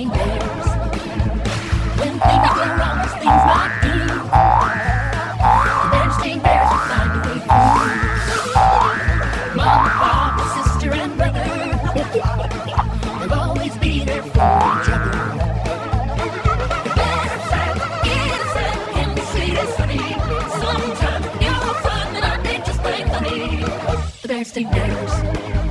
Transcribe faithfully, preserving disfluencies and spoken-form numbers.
Bearstain Bears. When things go wrong, as things might do, the Bearstain Bears will find a way through. Mama, Papa, sister, and brother, they'll always be there for each other. The Bears are innocent and the sweetest honey. Sometimes you'll find that I ain't just plain funny. The Bearstain Bears.